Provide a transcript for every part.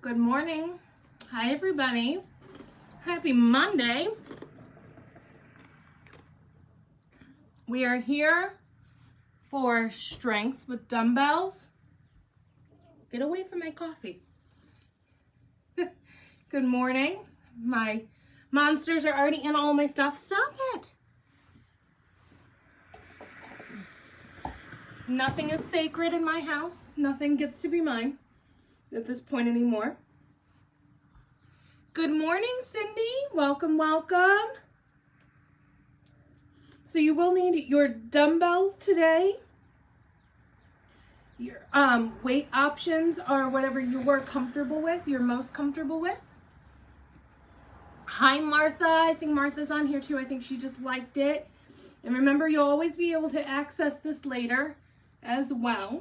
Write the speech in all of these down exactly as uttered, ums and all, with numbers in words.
Good morning. Hi, everybody. Happy Monday. We are here for strength with dumbbells. Get away from my coffee. Good morning. My monsters are already in all my stuff. Stop it. Nothing is sacred in my house. Nothing gets to be mine at this point anymore. Good morning, Cindy. Welcome, welcome. So you will need your dumbbells today. Your um, weight options are whatever you are comfortable with, you're most comfortable with. Hi, Martha. I think Martha's on here too. I think she just liked it. And remember, you'll always be able to access this later as well.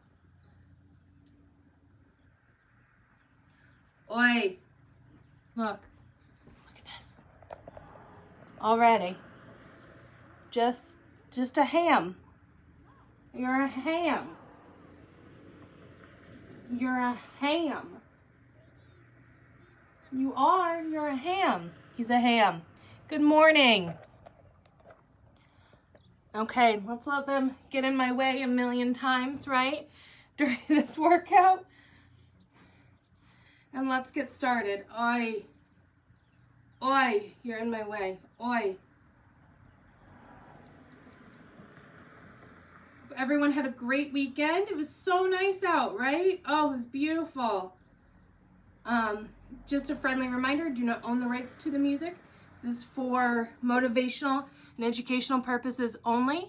Oi, look, look at this. Already. Just, just a ham. You're a ham. You're a ham. You are, you're a ham. He's a ham. Good morning. Okay, let's let them get in my way a million times, right? During this workout. And let's get started. Oi. Oi, you're in my way. Oi. Everyone had a great weekend. It was so nice out, right? Oh, it was beautiful. Um, just a friendly reminder, do not own the rights to the music. This is for motivational and educational purposes only.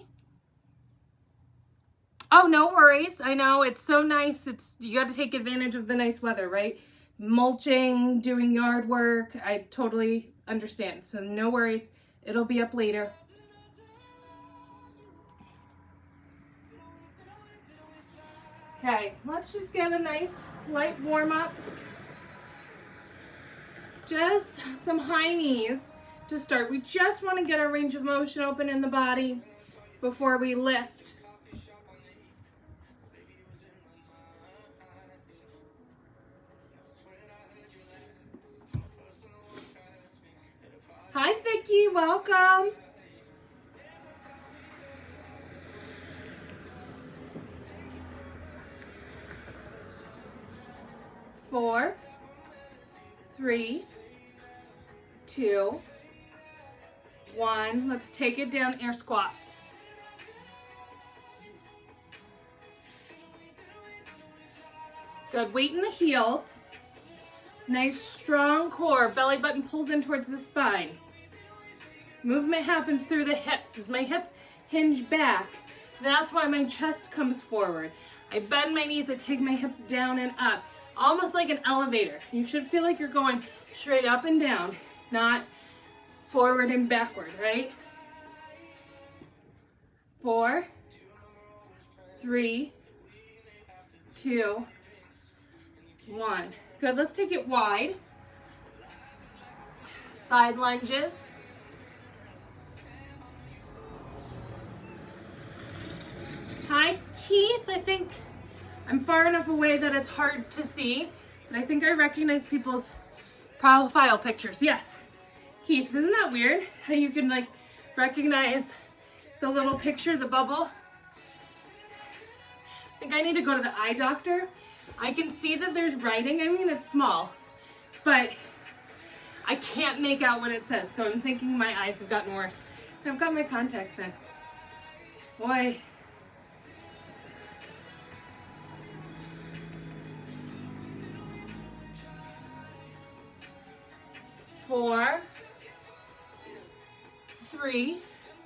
Oh, no worries. I know it's so nice. It's you got to take advantage of the nice weather, right? Mulching, doing yard work. I totally understand. So no worries. It'll be up later. Okay, let's just get a nice light warm up. Just some high knees to start. We just want to get our range of motion open in the body before we lift. Hi, Vicky, welcome. Four, three, two, one. Let's take it down, air squats. Good, weight in the heels. Nice strong core, belly button pulls in towards the spine. Movement happens through the hips. As my hips hinge back, that's why my chest comes forward. I bend my knees, I take my hips down and up. Almost like an elevator. You should feel like you're going straight up and down, not forward and backward, right? Four, three, two, one. Good, let's take it wide. Side lunges. Hi, Keith. I think I'm far enough away that it's hard to see, but I think I recognize people's profile pictures. Yes. Keith, isn't that weird? How you can like recognize the little picture, the bubble? I think I need to go to the eye doctor. I can see that there's writing. I mean, it's small, but I can't make out what it says. So I'm thinking my eyes have gotten worse. I've got my contacts in. Boy. Four, three,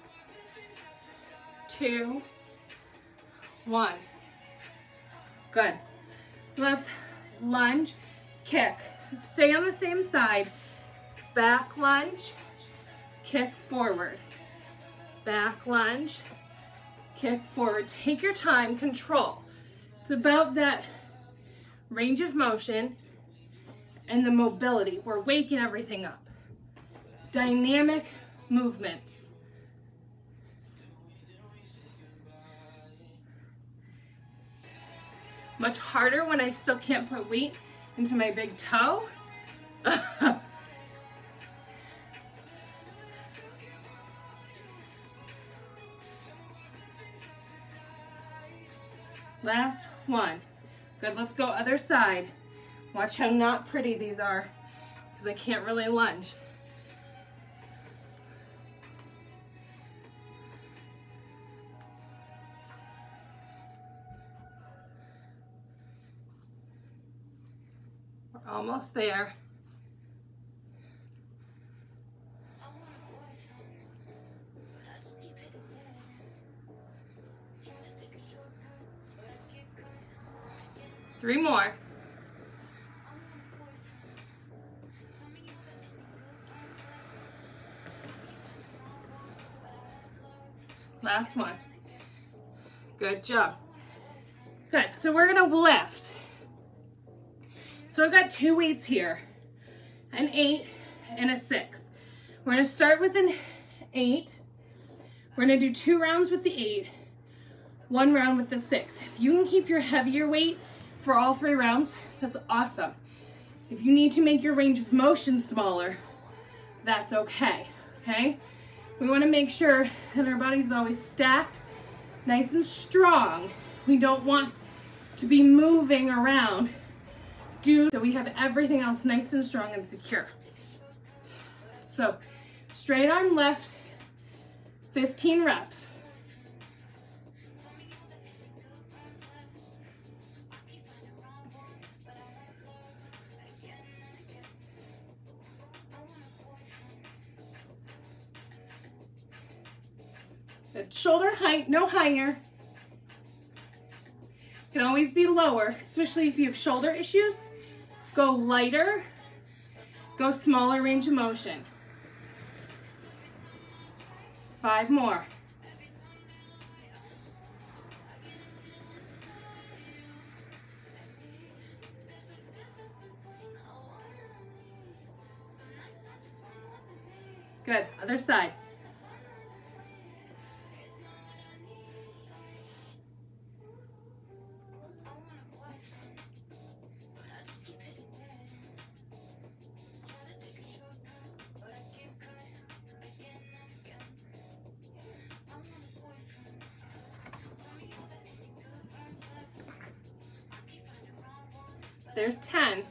two, one. Good. Let's lunge, kick. So stay on the same side. Back lunge, kick forward. Back lunge, kick forward. Take your time, control. It's about that range of motion and the mobility. We're waking everything up. Dynamic movements. Much harder when I still can't put weight into my big toe. Last one. Good, let's go other side. Watch how not pretty these are, because I can't really lunge. We're almost there. Three more. Last one. Good job. Good, so we're gonna lift. So I've got two weights here, an eight and a six. We're gonna start with an eight. We're gonna do two rounds with the eight, one round with the six. If you can keep your heavier weight for all three rounds, that's awesome. If you need to make your range of motion smaller, that's okay, okay? We wanna make sure that our body's always stacked, nice and strong. We don't want to be moving around due that we have everything else nice and strong and secure. So, straight arm left, fifteen reps. Good. Shoulder height, no higher. Can always be lower, especially if you have shoulder issues. Go lighter, go smaller range of motion. Five more. Good, other side. There's ten.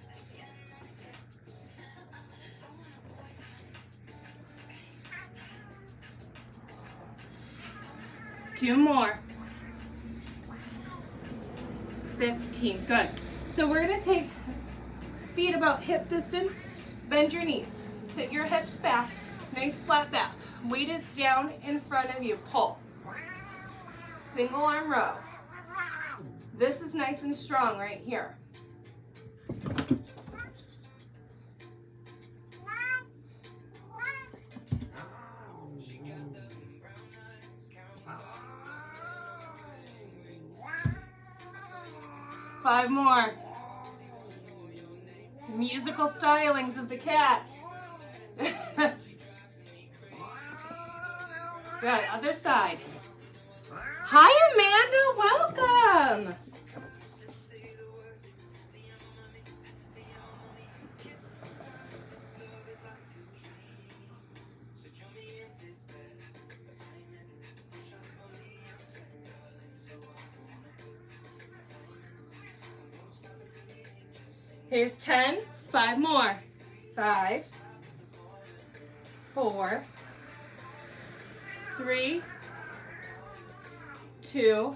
Two more. fifteen, good. So we're gonna take feet about hip distance, bend your knees, sit your hips back, nice flat back. Weight is down in front of you, pull. Single arm row. This is nice and strong right here. Five more. Musical stylings of the cats. Good, other side. Hi, Amanda, welcome. Here's ten, five more. Five, four, three, two,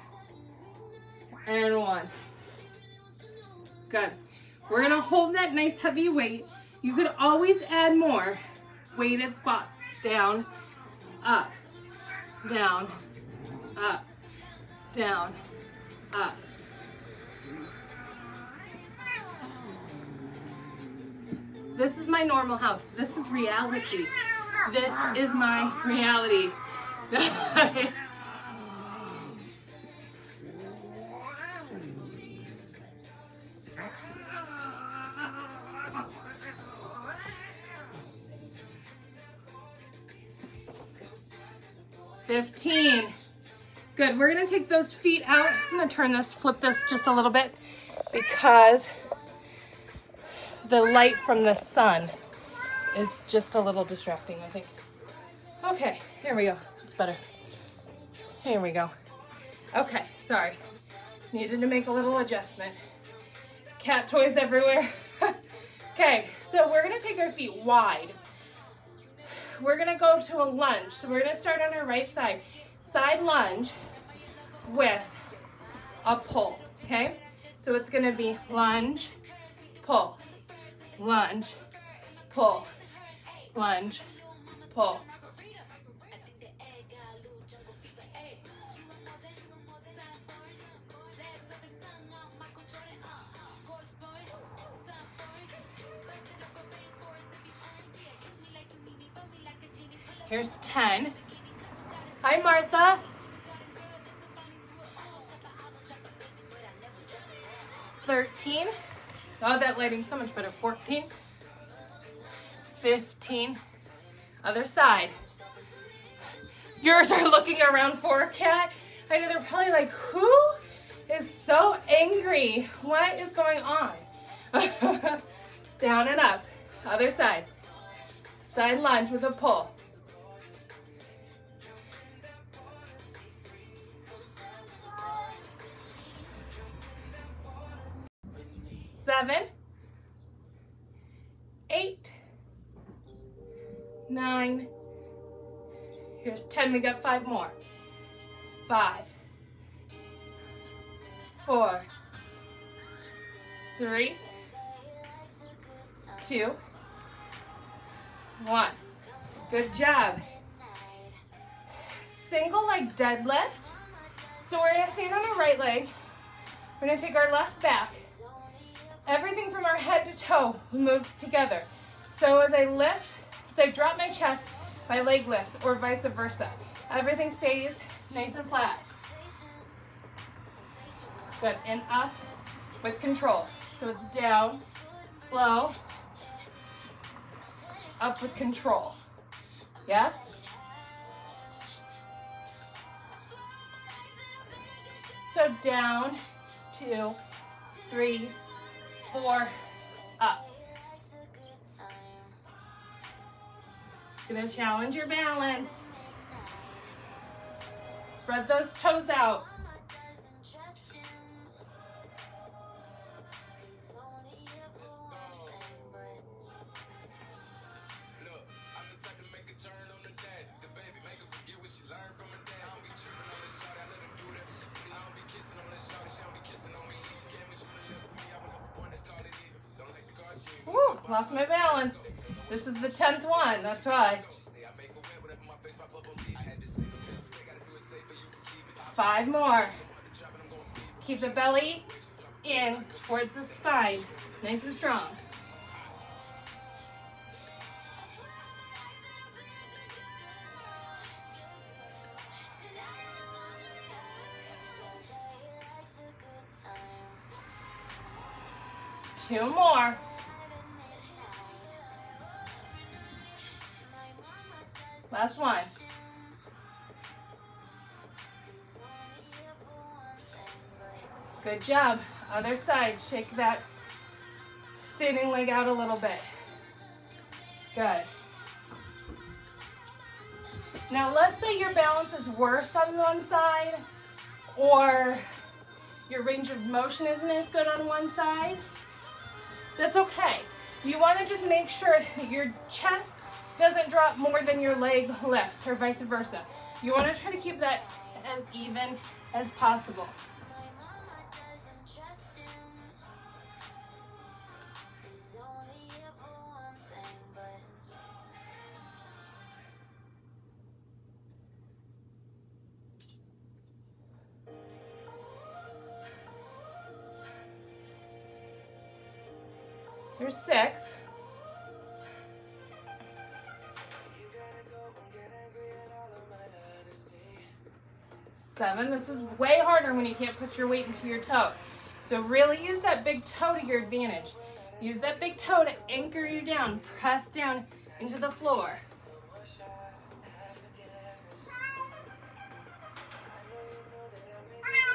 and one. Good. We're gonna hold that nice heavy weight. You could always add more weighted squats. Down, up, down, up, down, up. This is my normal house. This is reality. This is my reality. fifteen. Good, we're gonna take those feet out. I'm gonna turn this, flip this just a little bit because the light from the sun is just a little distracting, I think. Okay, here we go. It's better. Here we go. Okay, sorry. Needed to make a little adjustment. Cat toys everywhere. Okay, so we're gonna take our feet wide. We're gonna go to a lunge. So we're gonna start on our right side. Side lunge with a pull, okay? So it's gonna be lunge, pull, lunge, pull, lunge, pull. Here's ten. Hi, Martha. thirteen. Oh, that lighting's so much better. fourteen. fifteen. Other side. Yours are looking around for a cat. I know they're probably like, who is so angry? What is going on? Down and up. Other side. Side lunge with a pull. Seven, eight, nine, here's ten, we got five more. Five, four, three, two, one. Good job. Single leg deadlift. So we're gonna stand on our right leg. We're gonna take our left back. Everything from our head to toe moves together. So as I lift, as I drop my chest, my leg lifts, or vice versa. Everything stays nice and flat. Good, and up with control. So it's down, slow, up with control. Yes? So down, two, three, four, up. Gonna challenge your balance. Spread those toes out. Woo, lost my balance. This is the tenth one, that's why. Five more. Keep the belly in towards the spine, nice and strong. Two more. Last one. Good job. Other side. Shake that standing leg out a little bit. Good. Now let's say your balance is worse on one side, or your range of motion isn't as good on one side. That's okay. You want to just make sure that your chest doesn't drop more than your leg lifts, or vice versa. You want to try to keep that as even as possible. Here's six. Seven. This is way harder when you can't put your weight into your toe. So really use that big toe to your advantage. Use that big toe to anchor you down. Press down into the floor.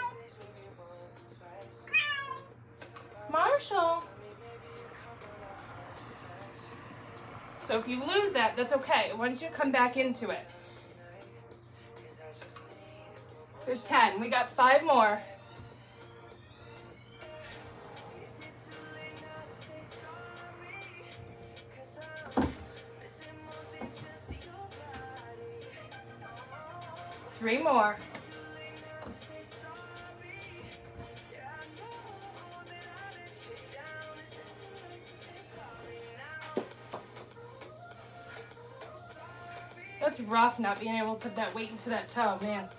Marshall. So if you lose that, that's okay. I want you to come back into it. There's ten. We got five more. Three more. That's rough not being able to put that weight into that toe, man.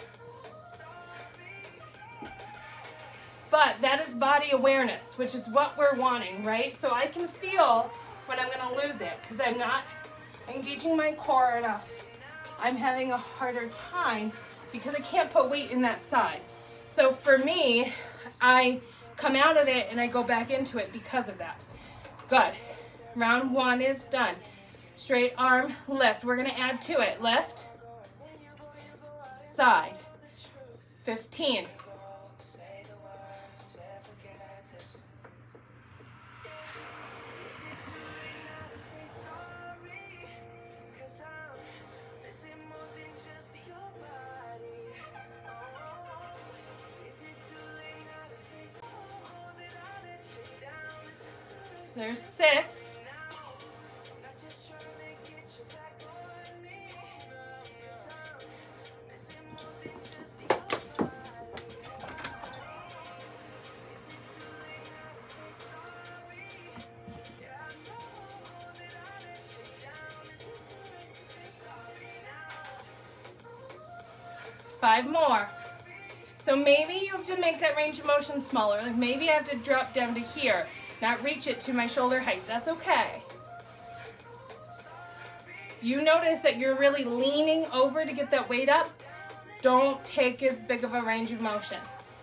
But that is body awareness, which is what we're wanting, right? So I can feel when I'm gonna lose it because I'm not engaging my core enough. I'm having a harder time because I can't put weight in that side. So for me, I come out of it and I go back into it because of that. Good. Round one is done. Straight arm lift. We're gonna add to it. Lift, side, fifteen. There's six. Five more. So maybe you have to make that range of motion smaller. Like maybe I have to drop down to here, not reach it to my shoulder height. That's okay. You notice that you're really leaning over to get that weight up. Don't take as big of a range of motion.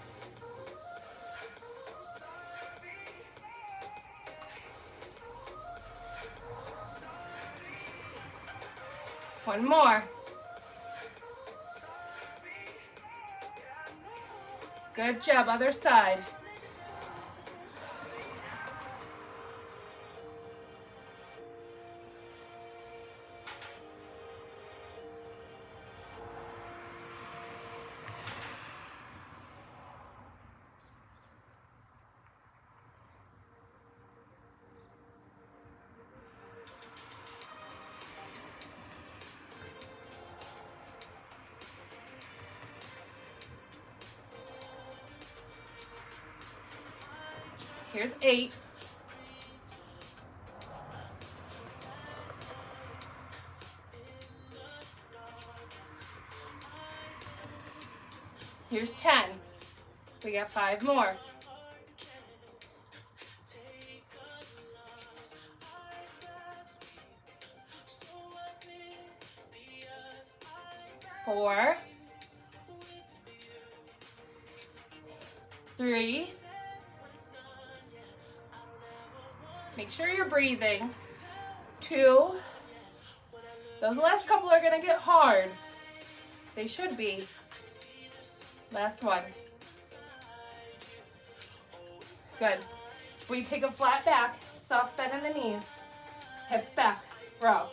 One more. Good job, other side. Here's eight. Here's ten. We got five more. Four. Three. Make sure you're breathing. Two. Those last couple are gonna get hard. They should be. Last one. Good. We take a flat back, soft bend in the knees, hips back, row.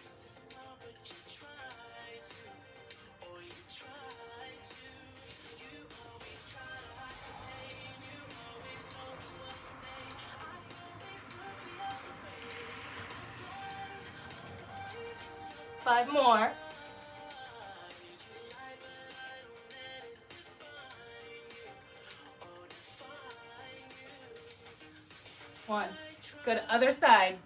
Five more. One. Good. Other side.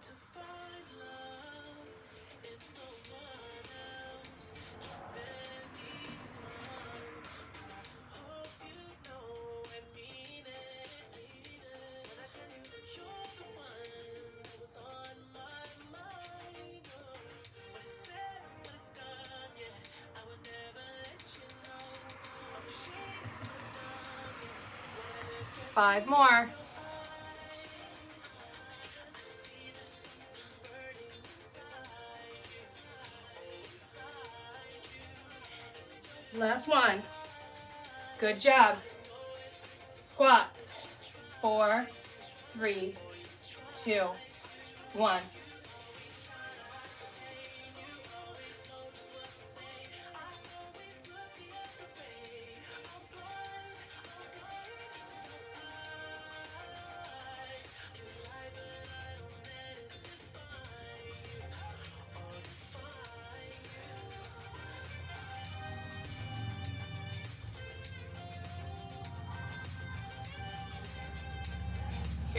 Five more. Last one. Good job. Squats. Four, three, two, one.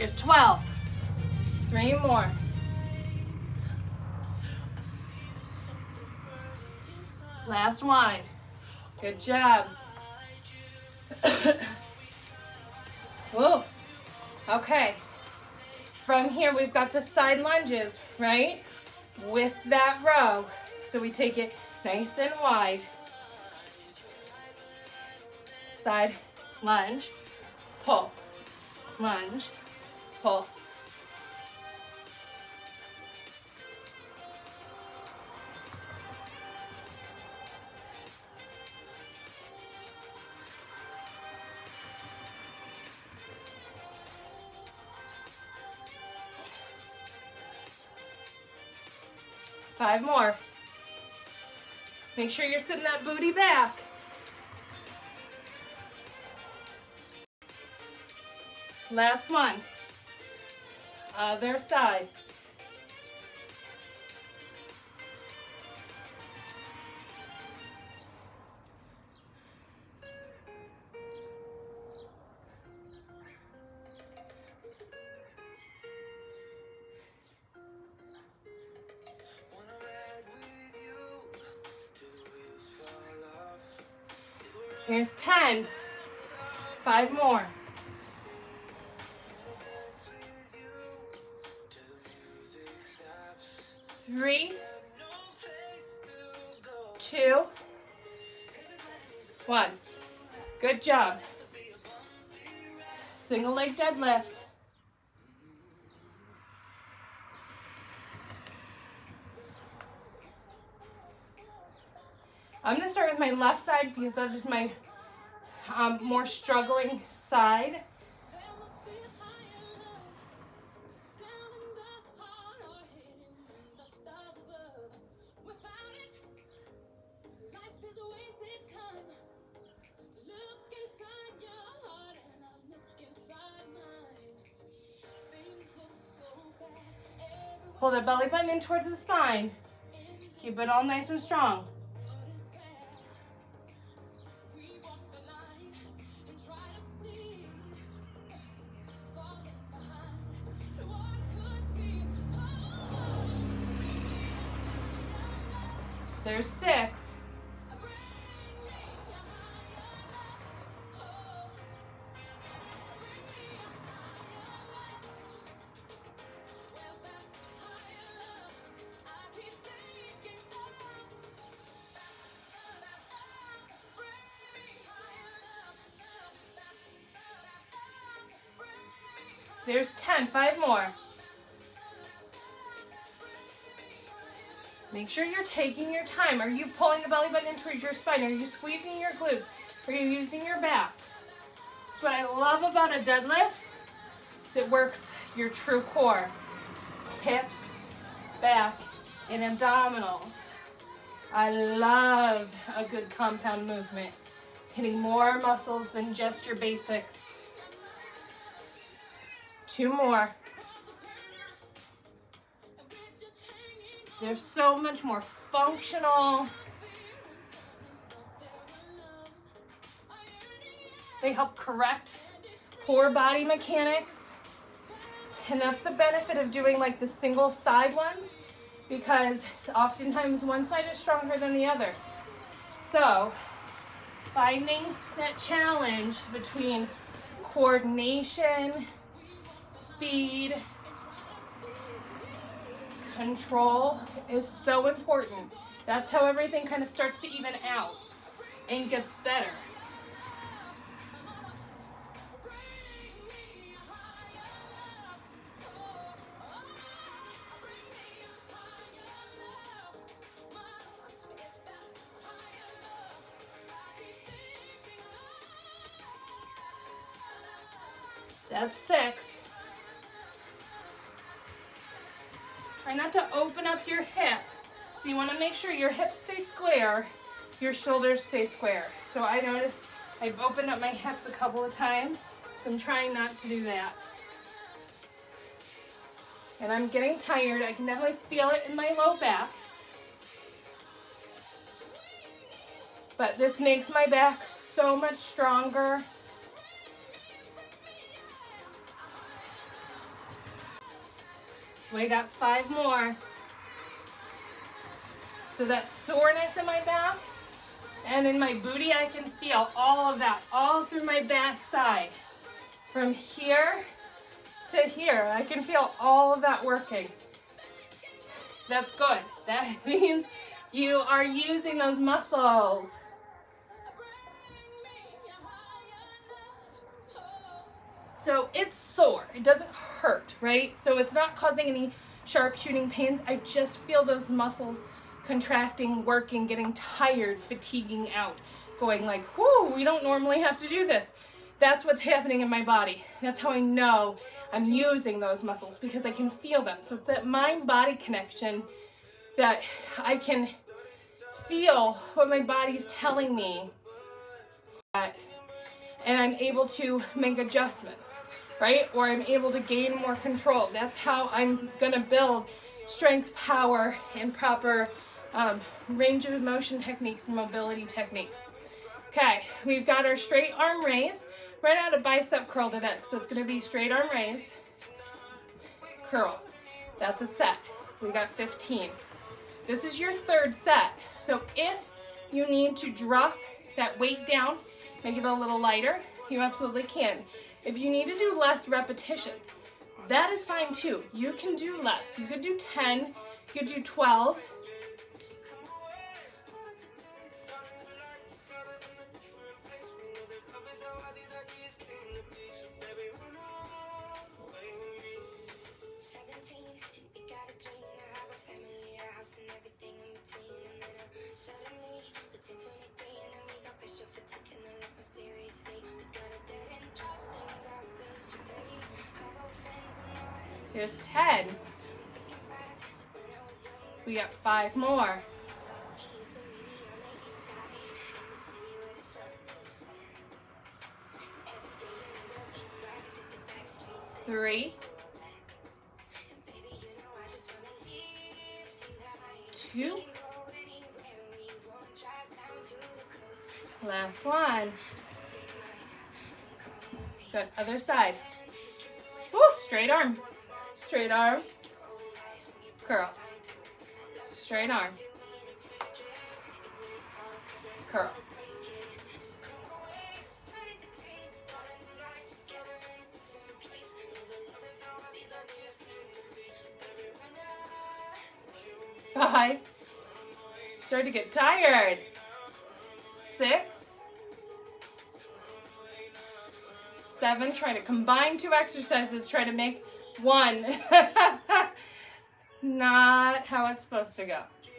Here's twelve. Three more. Last one. Good job. Whoa. Okay. From here, we've got the side lunges, right? With that row. So we take it nice and wide. Side lunge, pull, lunge, pull. Five more. Make sure you're sitting that booty back. Last one. Other side. Here's ten. Five more. Three, two, one. Good job. Single leg deadlifts. I'm going to start with my left side because that is my um, more struggling side. Pull the belly button in towards the spine. Keep it all nice and strong. There's six. There's ten, five more. Make sure you're taking your time. Are you pulling the belly button in towards your spine? Are you squeezing your glutes? Are you using your back? That's what I love about a deadlift, is it works your true core. Hips, back, and abdominals. I love a good compound movement. Hitting more muscles than just your basics. Two more. They're so much more functional. They help correct poor body mechanics. And that's the benefit of doing like the single side ones, because oftentimes one side is stronger than the other. So finding that challenge between coordination, speed, control is so important. That's how everything kind of starts to even out and gets better. That's six. Try not to open up your hip. So you want to make sure your hips stay square, your shoulders stay square. So I noticed I've opened up my hips a couple of times, so I'm trying not to do that. And I'm getting tired. I can definitely feel it in my low back. But this makes my back so much stronger. We got five more. So that soreness in my back and in my booty, I can feel all of that all through my back side. From here to here, I can feel all of that working. That's good. That means you are using those muscles. So it's sore. It doesn't hurt, right? So it's not causing any sharp shooting pains. I just feel those muscles contracting, working, getting tired, fatiguing out, going like, whoo, we don't normally have to do this. That's what's happening in my body. That's how I know I'm using those muscles, because I can feel them. So it's that mind-body connection that I can feel what my body's telling me, that, and I'm able to make adjustments, right? Or I'm able to gain more control. That's how I'm gonna build strength, power, and proper um, range of motion techniques and mobility techniques. Okay, we've got our straight arm raise. Right out a bicep curl to that. So it's gonna be straight arm raise, curl. That's a set. We got fifteen. This is your third set. So if you need to drop that weight down, make it a little lighter, you absolutely can. If you need to do less repetitions, that is fine too. You can do less. You could do ten, you could do twelve. Here's ten. We got five more. Three. Two. Last one. Good. Other side. Woo, straight arm. Straight arm. Curl. Straight arm. Curl. Five. Start to get tired. Six. Seven. Try to combine two exercises. Try to make one. Not how it's supposed to go.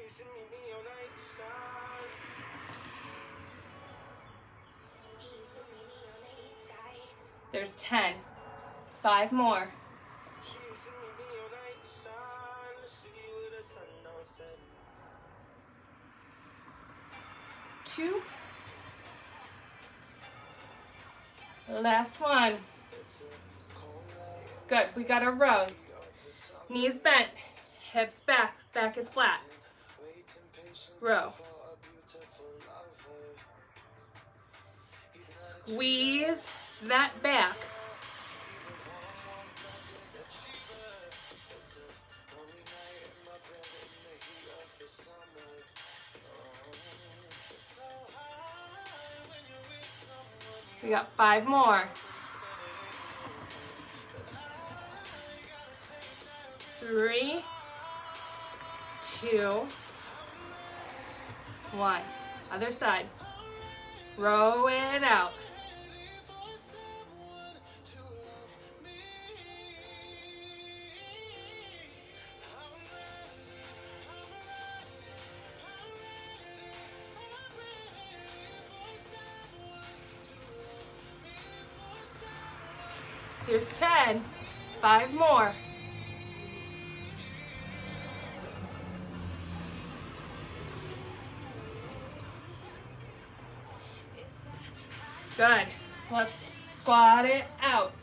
There's ten. Five more. Two. Last one. Good. We got our rows. Knees bent. Hips back. Back is flat. Row. Squeeze that back. We got five more. Three, two, one. Other side. Row it out. Here's ten. Five more. Good. Let's squat it out.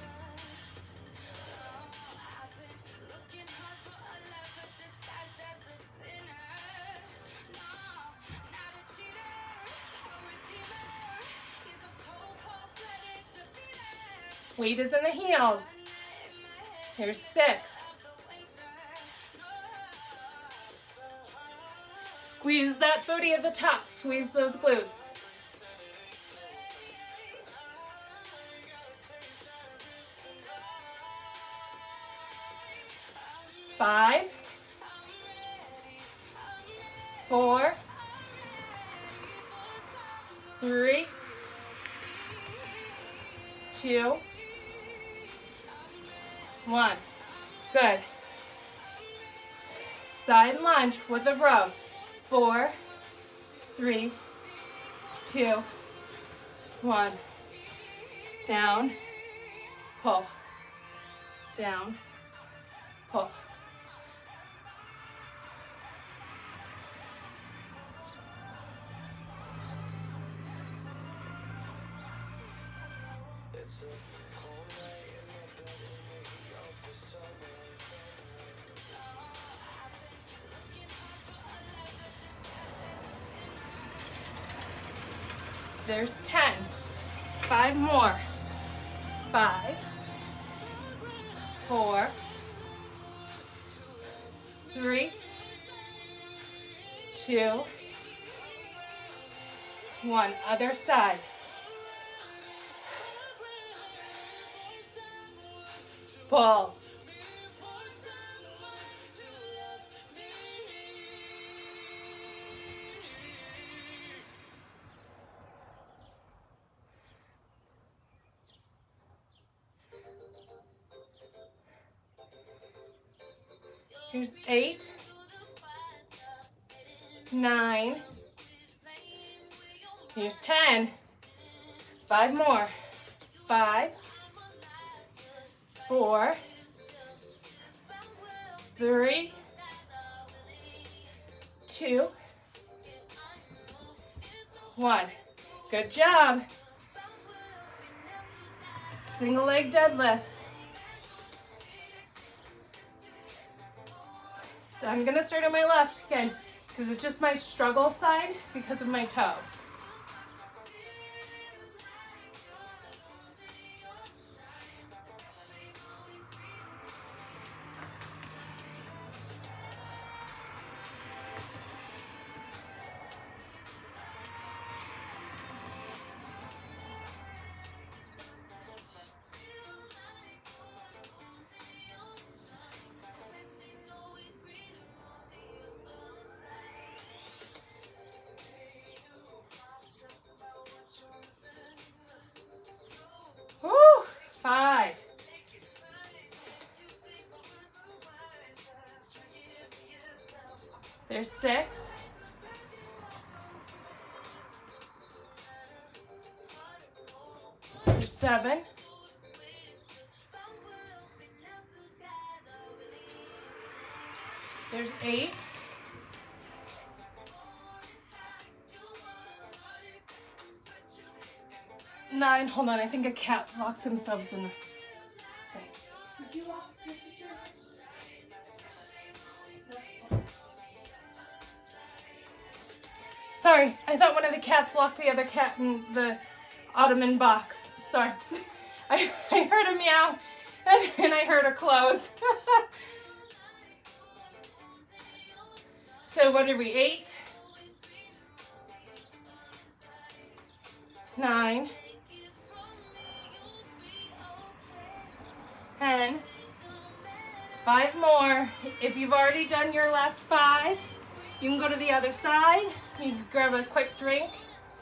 Weight is in the heels. Here's six. Squeeze that booty at the top. Squeeze those glutes. Five, four, three, two, one. Good. Side lunge with a row. Four, three, two, one. Down, pull, down, pull. It's a cold night in my bed and maybe I'll feel summer. There's ten. Five more. Five, four, three, two, one. Other side. Pull. Here's eight, nine, here's ten, five more, five, four, three, two, one. Good job. Single leg deadlifts. So I'm gonna start on my left again because it's just my struggle side because of my toe. Woo! Five. There's six. There's seven. There's eight. Nine. Hold on, I think a cat locked themselves in the... Okay. Did you lock the picture? Sorry, I thought one of the cats locked the other cat in the ottoman box. Sorry. I, I heard a meow and, and I heard a close. So what are we, eight? Nine. ten, five more. If you've already done your last five, you can go to the other side. You can grab a quick drink.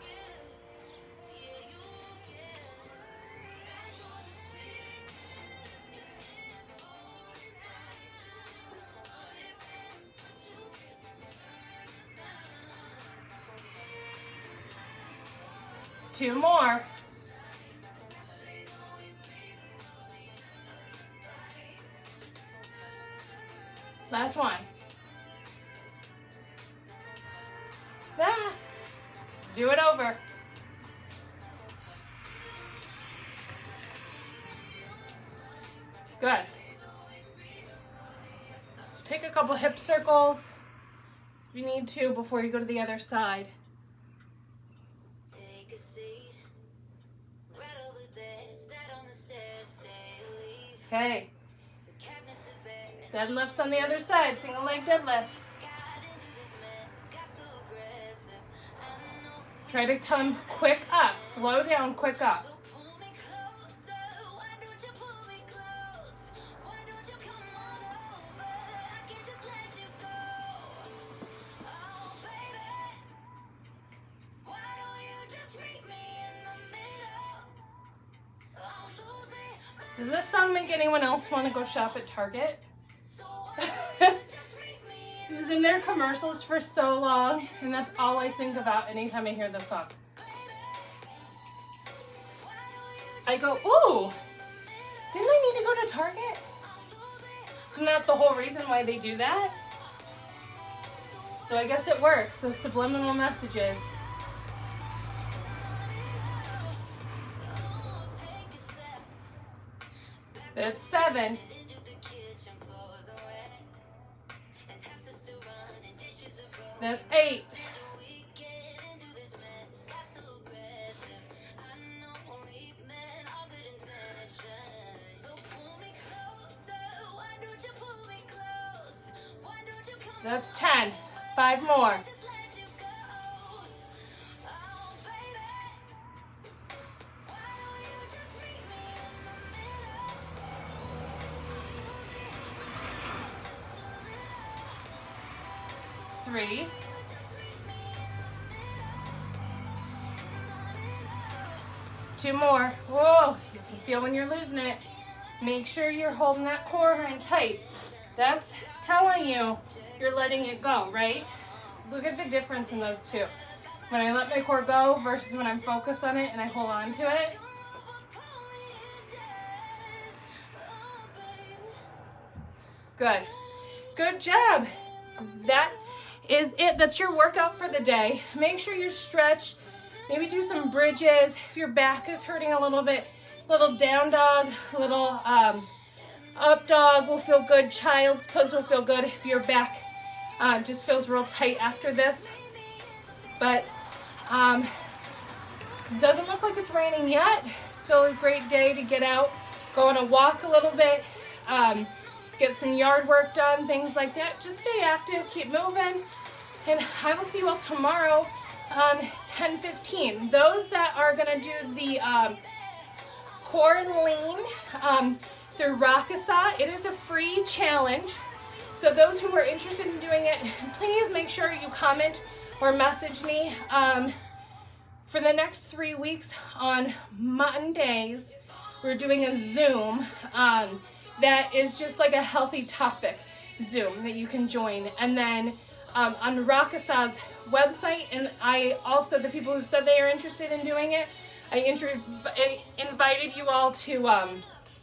Two more. Last one. Ah, do it over. Good. So take a couple hip circles if you need to before you go to the other side. Take a seat right over there, sat on the stairs, stay leave. Okay. The cabinets are bare. Deadlifts on the other side. Single leg deadlift. Got into this mess, got so Try to come quick up. Slow down, quick up. Does this song make anyone else want to go shop at Target? It was in their commercials for so long, and that's all I think about anytime I hear this song. I go, ooh, didn't I need to go to Target? Isn't that the whole reason why they do that? So I guess it works, those subliminal messages. That's seven. That's eight. That's ten. Five more. Three. Two more. Whoa, you can feel when you're losing it. Make sure you're holding that core in tight. That's telling you you're letting it go, right? Look at the difference in those two. When I let my core go versus when I'm focused on it and I hold on to it. Good. Good job. That is it. That's your workout for the day. Make sure you're stretched. Maybe do some bridges. If your back is hurting a little bit, little down dog, little um, up dog will feel good. Child's pose will feel good if your back uh, just feels real tight after this. But um, doesn't look like it's raining yet. Still a great day to get out, go on a walk a little bit, um, get some yard work done, things like that. Just stay active, keep moving, and I will see you all tomorrow, um, ten fifteen. Those that are gonna do the um, core and lean um, through Rakasa, it is a free challenge. So those who are interested in doing it, please make sure you comment or message me. Um, for the next three weeks on Mondays, we're doing a Zoom um, that is just like a healthy topic Zoom that you can join. And then um, on Rakasa's website, and I also, the people who said they are interested in doing it, I inter invited you all to um,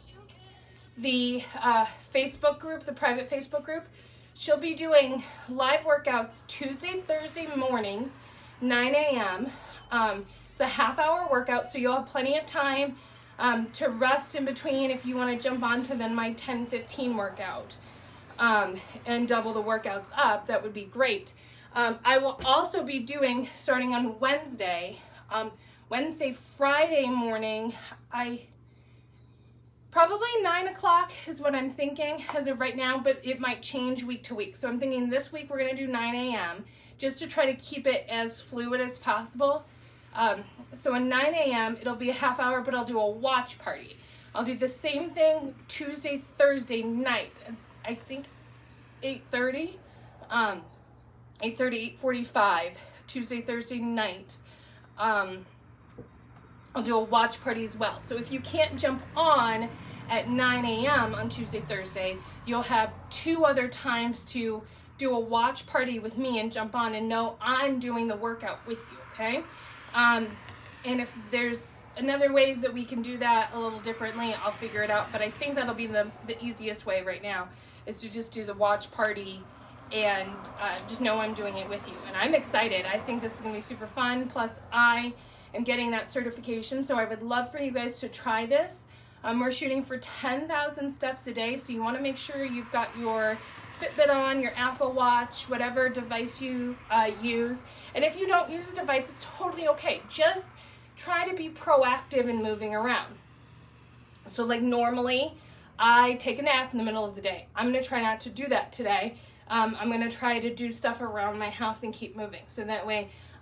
the uh, Facebook group, the private Facebook group. She'll be doing live workouts Tuesday, Thursday mornings, nine A M Um, it's a half hour workout, so you'll have plenty of time um, to rest in between if you want to jump onto then my ten fifteen workout um, and double the workouts up. That would be great. Um, I will also be doing, starting on Wednesday, um, Wednesday, Friday morning, I probably nine o'clock is what I'm thinking as of right now, but it might change week to week. So I'm thinking this week we're going to do nine A M just to try to keep it as fluid as possible. Um, so at nine A M it'll be a half hour, but I'll do a watch party. I'll do the same thing Tuesday, Thursday night. I think eight thirty, um, eight thirty, eight forty-five, Tuesday, Thursday night. Um, I'll do a watch party as well. So if you can't jump on at nine A M on Tuesday, Thursday, you'll have two other times to do a watch party with me and jump on and know I'm doing the workout with you, okay? Um, and if there's another way that we can do that a little differently, I'll figure it out. But I think that'll be the, the easiest way right now, is to just do the watch party and uh, just know I'm doing it with you. And I'm excited. I think this is gonna be super fun. Plus I am getting that certification, so I would love for you guys to try this. Um, we're shooting for ten thousand steps a day, so you wanna make sure you've got your Fitbit on, your Apple Watch, whatever device you uh, use. And if you don't use a device, it's totally okay. Just try to be proactive in moving around. So like normally, I take a nap in the middle of the day. I'm gonna try not to do that today. Um, I'm gonna try to do stuff around my house and keep moving. So that way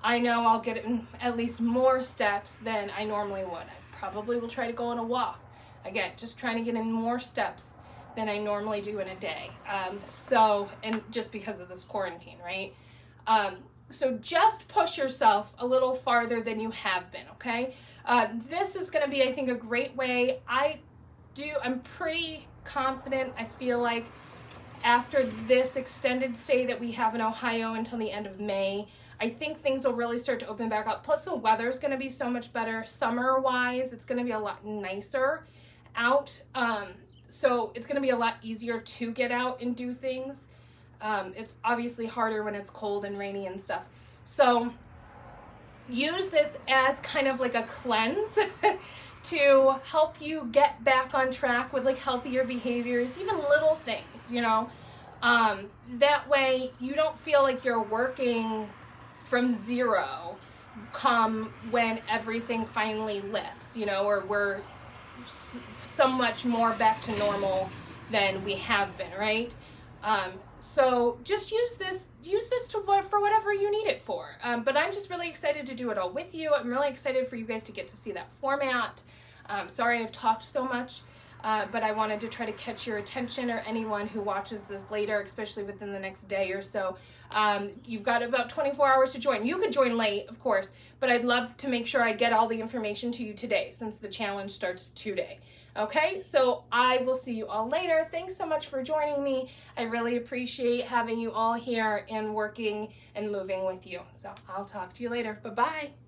I know I'll get in at least more steps than I normally would. I probably will try to go on a walk. Again, just trying to get in more steps than I normally do in a day. Um, so, and just because of this quarantine, right? Um, so just push yourself a little farther than you have been, okay? Uh, this is gonna be, I think, a great way. I do, I'm pretty confident, I feel like, after this extended stay that we have in Ohio until the end of May, I think things will really start to open back up. Plus the weather's gonna be so much better. Summer-wise, it's gonna be a lot nicer out. Um, so it's gonna be a lot easier to get out and do things. Um, it's obviously harder when it's cold and rainy and stuff. So use this as kind of like a cleanse to help you get back on track with like healthier behaviors, even little things, you know. Um, that way you don't feel like you're working from zero come when everything finally lifts, you know, or we're so much more back to normal than we have been, right? Um, so just use this, use this to for whatever you need it for. Um, but I'm just really excited to do it all with you. I'm really excited for you guys to get to see that format. Um, sorry I've talked so much, uh, but I wanted to try to catch your attention, or anyone who watches this later, especially within the next day or so. Um, you've got about twenty-four hours to join. You could join late, of course, but I'd love to make sure I get all the information to you today, since the challenge starts today. Okay, so I will see you all later. Thanks so much for joining me. I really appreciate having you all here and working and moving with you. So I'll talk to you later. Bye-bye.